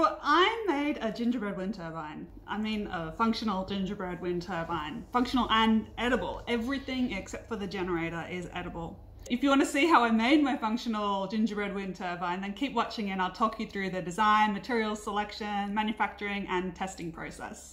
So I made a gingerbread wind turbine. I mean a functional gingerbread wind turbine. Functional and edible. Everything except for the generator is edible. If you want to see how I made my functional gingerbread wind turbine, then keep watching and I'll talk you through the design, materials selection, manufacturing and testing process.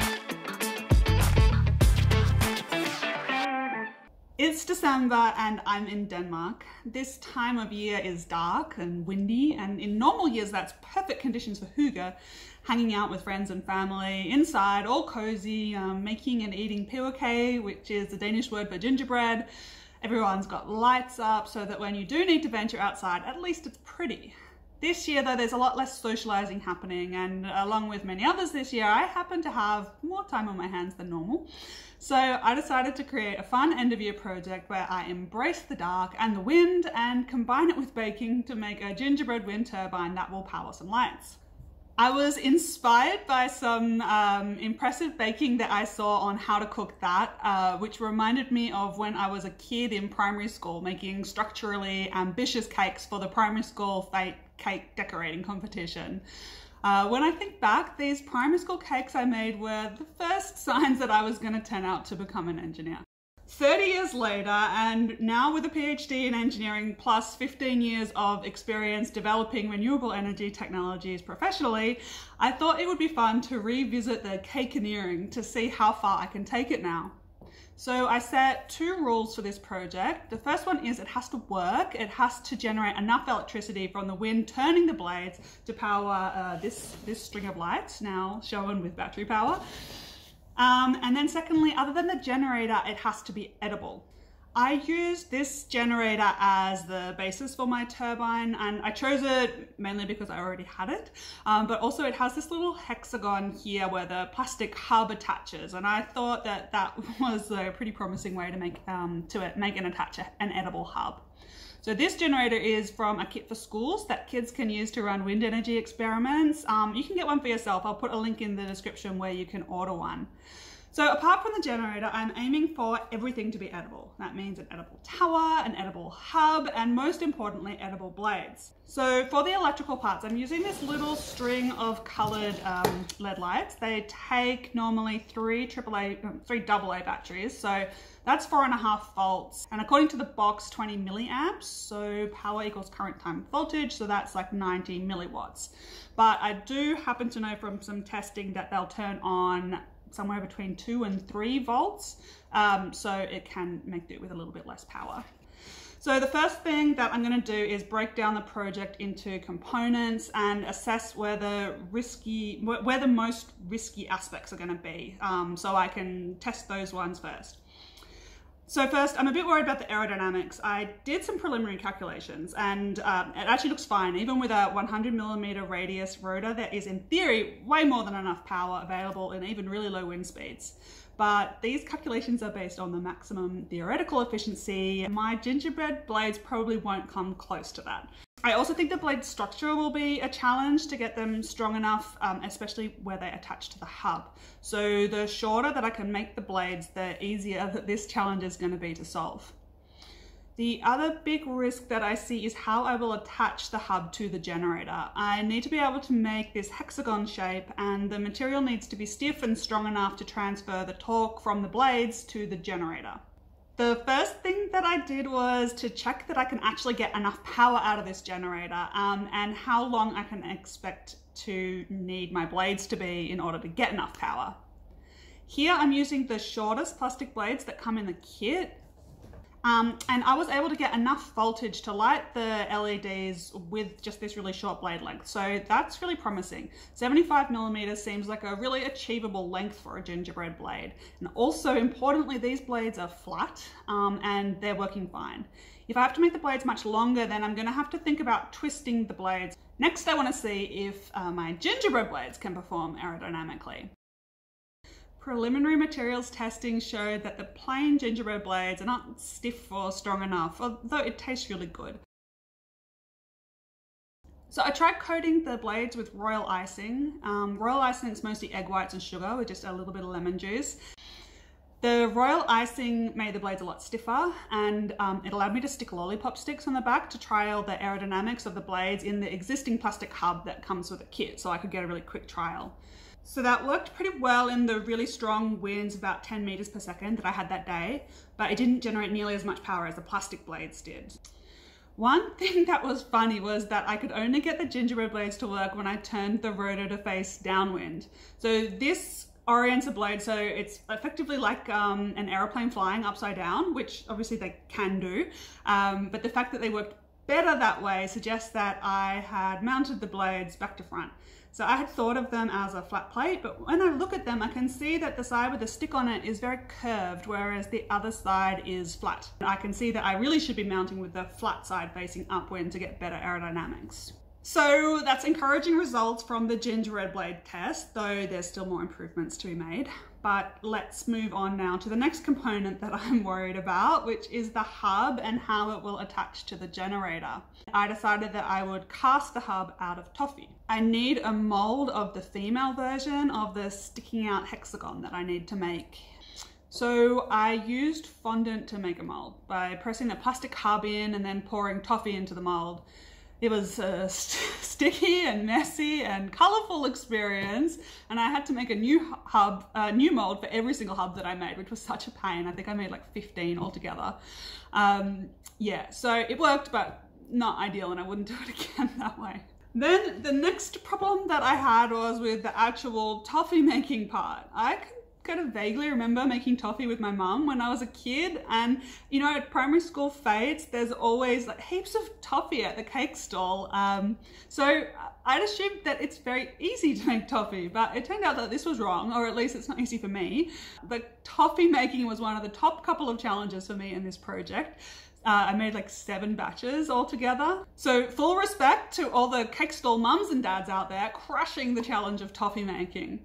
It's December and I'm in Denmark. This time of year is dark and windy, and in normal years that's perfect conditions for hygge, hanging out with friends and family, inside, all cozy, making and eating peberkage, which is the Danish word for gingerbread. Everyone's got lights up so that when you do need to venture outside, at least it's pretty. This year though, there's a lot less socializing happening, and along with many others this year, I happen to have more time on my hands than normal. So I decided to create a fun end of year project where I embrace the dark and the wind and combine it with baking to make a gingerbread wind turbine that will power some lights. I was inspired by some impressive baking that I saw on how to cook that, which reminded me of when I was a kid in primary school making structurally ambitious cakes for the primary school fate cake decorating competition. When I think back, these primary school cakes I made were the first signs that I was going to turn out to become an engineer. 30 years later, and now with a PhD in engineering plus 15 years of experience developing renewable energy technologies professionally, I thought it would be fun to revisit the cakeneering to see how far I can take it now. So I set 2 rules for this project. The first one is it has to work. It has to generate enough electricity from the wind turning the blades to power this string of lights, now shown with battery power. And then secondly, other than the generator, it has to be edible. I used this generator as the basis for my turbine, and I chose it mainly because I already had it, but also it has this little hexagon here where the plastic hub attaches, and I thought that that was a pretty promising way to make and attach an edible hub. So this generator is from a kit for schools that kids can use to run wind energy experiments. You can get one for yourself. I'll put a link in the description where you can order one. So apart from the generator, I'm aiming for everything to be edible. That means an edible tower, an edible hub, and most importantly, edible blades. So for the electrical parts, I'm using this little string of colored LED lights. They take normally 3 AA batteries. So that's 4.5 volts. And according to the box, 20 milliamps. So power equals current times voltage. So that's like 90 milliwatts. But I do happen to know from some testing that they'll turn on somewhere between 2 and 3 volts, so it can make do with a little bit less power. So the first thing that I'm going to do is break down the project into components and assess where the most risky aspects are going to be, so I can test those ones first. So first, I'm a bit worried about the aerodynamics. I did some preliminary calculations and it actually looks fine. Even with a 100mm radius rotor, there is in theory way more than enough power available in even really low wind speeds. But these calculations are based on the maximum theoretical efficiency. My gingerbread blades probably won't come close to that. I also think the blade structure will be a challenge to get them strong enough, especially where they attach to the hub. So the shorter that I can make the blades, the easier that this challenge is going to be to solve. The other big risk that I see is how I will attach the hub to the generator. I need to be able to make this hexagon shape, and the material needs to be stiff and strong enough to transfer the torque from the blades to the generator. The first thing that I did was to check that I can actually get enough power out of this generator, and how long I can expect to need my blades to be in order to get enough power. Here I'm using the shortest plastic blades that come in the kit. And I was able to get enough voltage to light the LEDs with just this really short blade length. So that's really promising. 75mm seems like a really achievable length for a gingerbread blade. And also importantly, these blades are flat and they're working fine. If I have to make the blades much longer, then I'm gonna have to think about twisting the blades. Next, I wanna see if my gingerbread blades can perform aerodynamically. Preliminary materials testing showed that the plain gingerbread blades are not stiff or strong enough, although it tastes really good. So I tried coating the blades with royal icing. Royal icing is mostly egg whites and sugar with just a little bit of lemon juice. The royal icing made the blades a lot stiffer, and it allowed me to stick lollipop sticks on the back to trial the aerodynamics of the blades in the existing plastic hub that comes with the kit, so I could get a really quick trial. So that worked pretty well in the really strong winds, about 10 meters per second that I had that day, but it didn't generate nearly as much power as the plastic blades did. One thing that was funny was that I could only get the gingerbread blades to work when I turned the rotor to face downwind. So this orients a blade, so it's effectively like an aeroplane flying upside down, which obviously they can do, but the fact that they worked better that way suggests that I had mounted the blades back to front. So I had thought of them as a flat plate, but when I look at them, I can see that the side with the stick on it is very curved, whereas the other side is flat. I can see that I really should be mounting with the flat side facing upwind to get better aerodynamics. So that's encouraging results from the gingerbread blade test, though there's still more improvements to be made. But let's move on now to the next component that I'm worried about, which is the hub and how it will attach to the generator. I decided that I would cast the hub out of toffee. I need a mold of the female version of the sticking out hexagon that I need to make. So I used fondant to make a mold by pressing the plastic hub in and then pouring toffee into the mold. It was a sticky and messy and colorful experience, and I had to make a new mold for every single hub that I made, which was such a pain. I think I made like 15 altogether. Yeah, so it worked, but not ideal, and I wouldn't do it again that way. Then the next problem that I had was with the actual toffee making part. I can kind of vaguely remember making toffee with my mum when I was a kid, and you know, at primary school fates there's always like heaps of toffee at the cake stall, so I'd assumed that it's very easy to make toffee, but it turned out that this was wrong, or at least it's not easy for me. The toffee making was one of the top couple of challenges for me in this project. I made like 7 batches altogether. So full respect to all the cake stall mums and dads out there crushing the challenge of toffee making.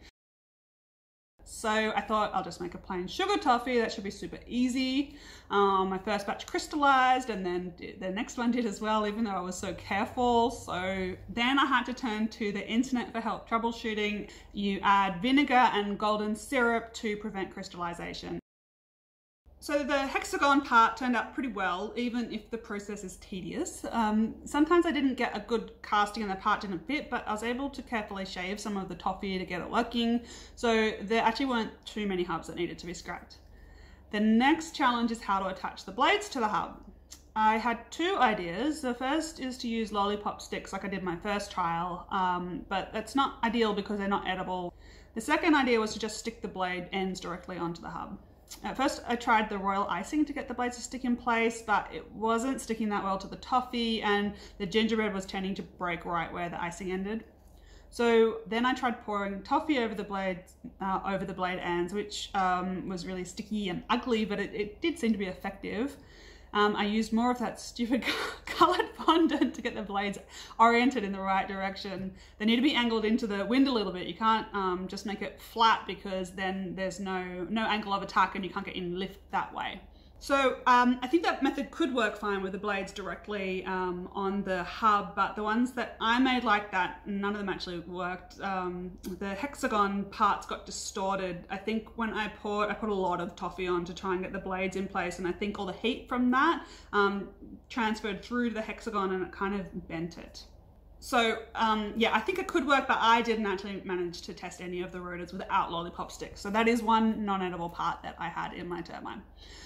So I thought I'll just make a plain sugar toffee. That should be super easy. My first batch crystallized, and then the next one did as well, even though I was so careful. So then I had to turn to the internet for help troubleshooting. You add vinegar and golden syrup to prevent crystallization. So the hexagon part turned out pretty well, even if the process is tedious. Sometimes I didn't get a good casting and the part didn't fit, but I was able to carefully shave some of the toffee to get it working. So there actually weren't too many hubs that needed to be scrapped. The next challenge is how to attach the blades to the hub. I had 2 ideas. The first is to use lollipop sticks like I did my first trial, but that's not ideal because they're not edible. The second idea was to just stick the blade ends directly onto the hub. At first I tried the royal icing to get the blades to stick in place, but it wasn't sticking that well to the toffee, and the gingerbread was tending to break right where the icing ended. So then I tried pouring toffee over the blade ends, which was really sticky and ugly, but it did seem to be effective. I used more of that stupid colored fondant to get the blades oriented in the right direction. They need to be angled into the wind a little bit. You can't just make it flat, because then there's no angle of attack and you can't get in lift that way. So I think that method could work fine with the blades directly on the hub, but the ones that I made like that, none of them actually worked. The hexagon parts got distorted. I think when I put a lot of toffee on to try and get the blades in place, and I think all the heat from that transferred through to the hexagon and it kind of bent it. So yeah, I think it could work, but I didn't actually manage to test any of the rotors without lollipop sticks. So that is one non-edible part that I had in my turbine.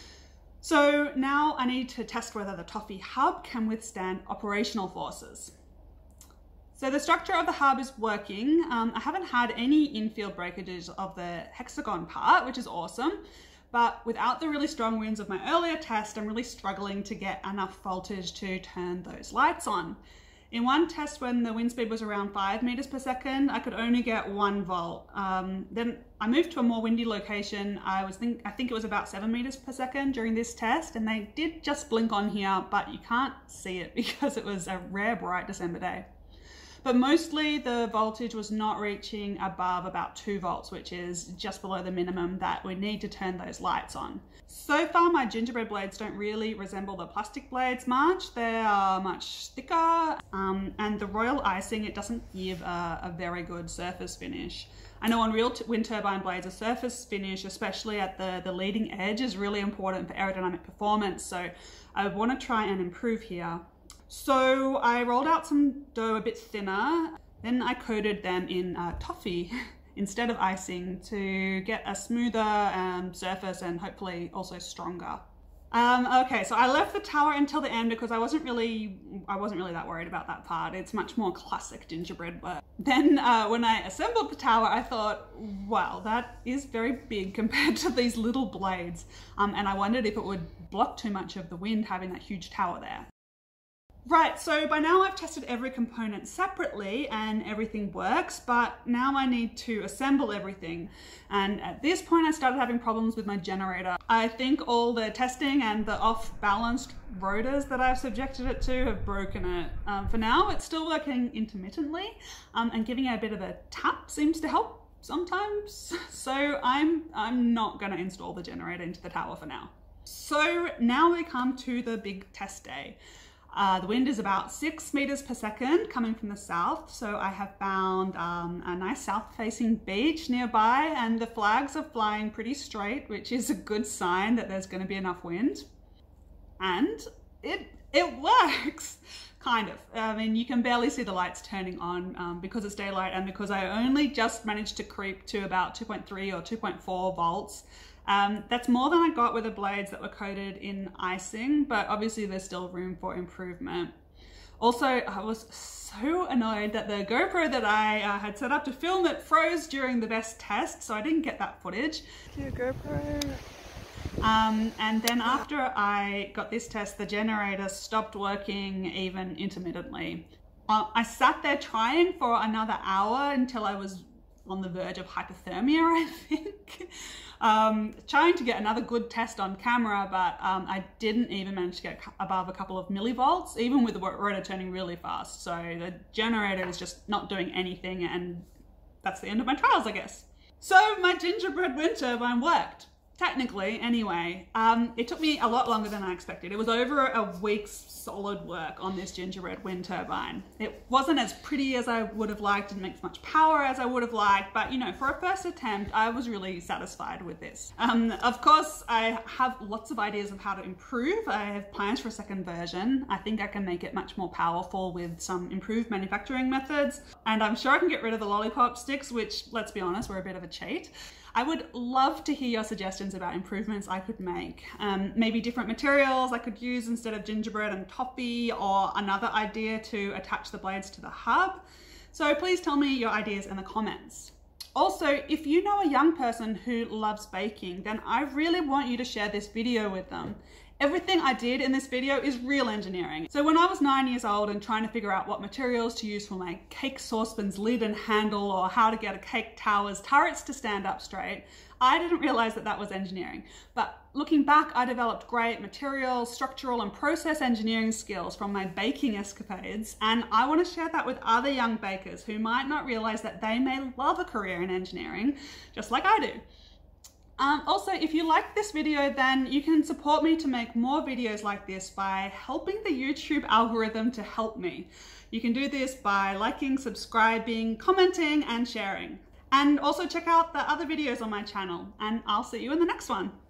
So now I need to test whether the toffee hub can withstand operational forces. So the structure of the hub is working. I haven't had any in-field breakages of the hexagon part, which is awesome. But without the really strong winds of my earlier test, I'm really struggling to get enough voltage to turn those lights on. In one test, when the wind speed was around 5 meters per second, I could only get 1 volt. Then I moved to a more windy location. I think it was about 7 meters per second during this test, and they did just blink on here, but you can't see it because it was a rare bright December day. But mostly the voltage was not reaching above about 2 volts, which is just below the minimum that we need to turn those lights on. So far, my gingerbread blades don't really resemble the plastic blades much. They are much thicker, and the royal icing, it doesn't give a very good surface finish. I know on real wind turbine blades, a surface finish, especially at the leading edge, is really important for aerodynamic performance. So I want to try and improve here. So I rolled out some dough a bit thinner, then I coated them in toffee instead of icing to get a smoother surface and hopefully also stronger. Okay, so I left the tower until the end because I wasn't really that worried about that part. It's much more classic gingerbread work. Then when I assembled the tower, I thought, wow, that is very big compared to these little blades. And I wondered if it would block too much of the wind having that huge tower there. Right, so by now I've tested every component separately and everything works, but now I need to assemble everything. And at this point I started having problems with my generator. I think all the testing and the off-balanced rotors that I've subjected it to have broken it. For now, it's still working intermittently, and giving it a bit of a tap seems to help sometimes. So I'm not gonna install the generator into the tower for now. So now we come to the big test day. The wind is about 6 meters per second coming from the south. So I have found a nice south-facing beach nearby, and the flags are flying pretty straight, which is a good sign that there's going to be enough wind. And it works, kind of. I mean, you can barely see the lights turning on because it's daylight and because I only just managed to creep to about 2.3 or 2.4 volts. That's more than I got with the blades that were coated in icing, but obviously there's still room for improvement. Also, I was so annoyed that the GoPro that I had set up to film it froze during the best test, so I didn't get that footage. Dear GoPro. And then after I got this test, the generator stopped working even intermittently. I sat there trying for another hour until I was on the verge of hypothermia, I think. Trying to get another good test on camera, but I didn't even manage to get above a couple of millivolts, even with the rotor turning really fast. So the generator is just not doing anything, and that's the end of my trials, I guess. So my gingerbread wind turbine worked. Technically, anyway. It took me a lot longer than I expected. It was over a week's solid work on this gingerbread wind turbine. It wasn't as pretty as I would have liked, didn't make as much power as I would have liked, but you know, for a first attempt, I was really satisfied with this. Of course, I have lots of ideas of how to improve. I have plans for a second version. I think I can make it much more powerful with some improved manufacturing methods, and I'm sure I can get rid of the lollipop sticks, which, let's be honest, were a bit of a cheat. I would love to hear your suggestions about improvements I could make. Maybe different materials I could use instead of gingerbread and toffee, or another idea to attach the blades to the hub. So please tell me your ideas in the comments. Also, if you know a young person who loves baking, then I really want you to share this video with them. Everything I did in this video is real engineering. So when I was 9 years old and trying to figure out what materials to use for my cake saucepan's lid and handle, or how to get a cake tower's turrets to stand up straight, I didn't realize that that was engineering. But looking back, I developed great material, structural and process engineering skills from my baking escapades, and I want to share that with other young bakers who might not realize that they may love a career in engineering, just like I do. Also, if you like this video, then you can support me to make more videos like this by helping the YouTube algorithm to help me. You can do this by liking, subscribing, commenting, and sharing. And also check out the other videos on my channel, and I'll see you in the next one.